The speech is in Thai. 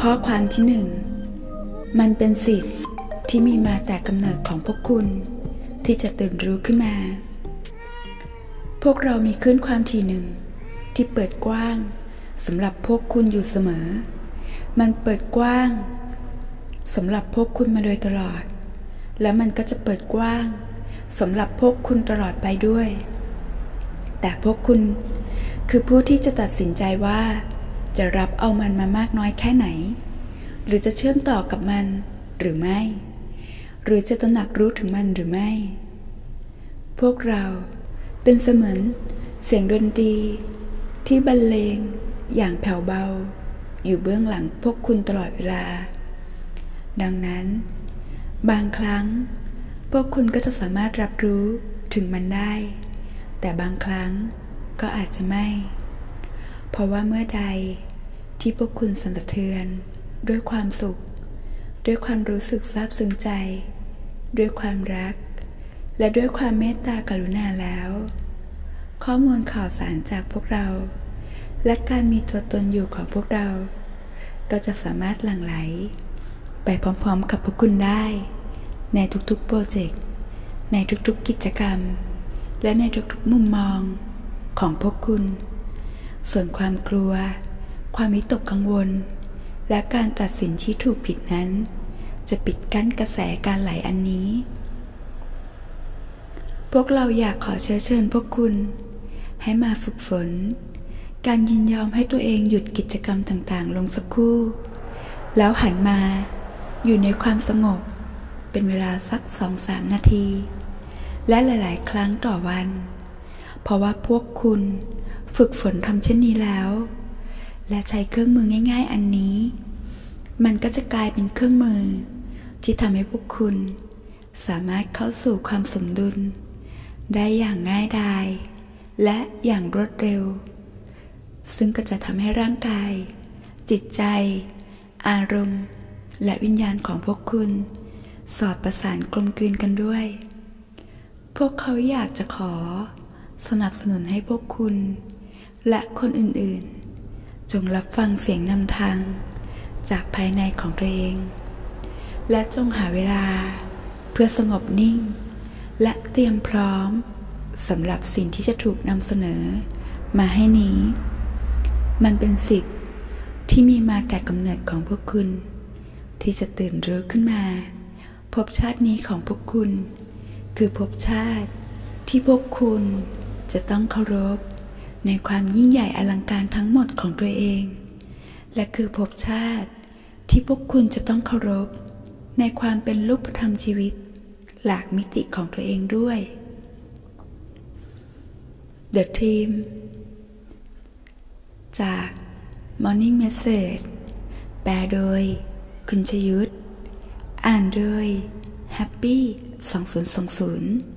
ข้อความที่หนึ่งมันเป็นสิทธิ์ที่มีมาแต่กำเนิดของพวกคุณที่จะตื่นรู้ขึ้นมาพวกเรามีคลื่นความถี่หนึ่งที่เปิดกว้างสำหรับพวกคุณอยู่เสมอมันเปิดกว้างสำหรับพวกคุณมาโดยตลอดและมันก็จะเปิดกว้างสำหรับพวกคุณตลอดไปด้วยแต่พวกคุณคือผู้ที่จะตัดสินใจว่าจะรับเอามันมามากน้อยแค่ไหนหรือจะเชื่อมต่อกับมันหรือไม่หรือจะตระหนักรู้ถึงมันหรือไม่พวกเราเป็นเสมือนเสียงดนตรีที่บรรเลงอย่างแผ่วเบาอยู่เบื้องหลังพวกคุณตลอดเวลาดังนั้นบางครั้งพวกคุณก็จะสามารถรับรู้ถึงมันได้แต่บางครั้งก็อาจจะไม่เพราะว่าเมื่อใดที่พวกคุณสั่นสะเทือนด้วยความสุขด้วยความรู้สึกซาบซึ้งใจด้วยความรักและด้วยความเมตตากรุณาแล้วข้อมูลข่าวสารจากพวกเราและการมีตัวตนอยู่ของพวกเราก็จะสามารถหลั่งไหลไปพร้อมๆกับพวกคุณได้ในทุกๆโปรเจกต์ในทุกๆกิจกรรมและในทุกๆมุมมองของพวกคุณส่วนความกลัวความวิตกกังวลและการตัดสินที่ถูกผิดนั้นจะปิดกั้นกระแสการไหลอันนี้พวกเราอยากขอเชิญพวกคุณให้มาฝึกฝนการยินยอมให้ตัวเองหยุดกิจกรรมต่างๆลงสักครู่แล้วหันมาอยู่ในความสงบเป็นเวลาสัก 2-3 นาทีและหลายๆครั้งต่อวันเพราะว่าพวกคุณฝึกฝนทำเช่นนี้แล้วและใช้เครื่องมือง่ายๆอันนี้มันก็จะกลายเป็นเครื่องมือที่ทำให้พวกคุณสามารถเข้าสู่ความสมดุลได้อย่างง่ายดายและอย่างรวดเร็วซึ่งก็จะทำให้ร่างกายจิตใจอารมณ์และวิญญาณของพวกคุณสอดประสานกลมกลืนกันด้วยพวกเขาอยากจะขอสนับสนุนให้พวกคุณและคนอื่นๆจงรับฟังเสียงนำทางจากภายในของตัวเองและจงหาเวลาเพื่อสงบนิ่งและเตรียมพร้อมสำหรับสิ่งที่จะถูกนำเสนอมาให้นี้มันเป็นสิทธิ์ที่มีมาแต่กำเนิดของพวกคุณที่จะตื่นรู้ขึ้นมาภพชาตินี้ของพวกคุณคือภพชาติที่พวกคุณจะต้องเคารพในความยิ่งใหญ่อลังการทั้งหมดของตัวเองและคือภพชาติที่พวกคุณจะต้องเคารพในความเป็นรูปธรรมชีวิตหลากมิติของตัวเองด้วย The Team จาก Morning Message แปลโดยคุณชยุทธอ่านโดย Happy 2020